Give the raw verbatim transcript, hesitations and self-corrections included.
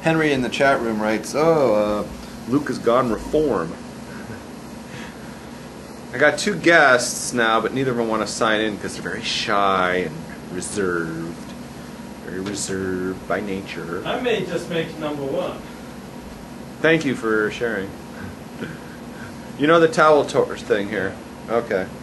Henry in the chat room writes, "Oh, uh, Luke has gone reform." I got two guests now, but neither of them want to sign in because they're very shy and reserved. Very reserved by nature. I may just make number one. Thank you for sharing. You know the towel tour thing here. Okay.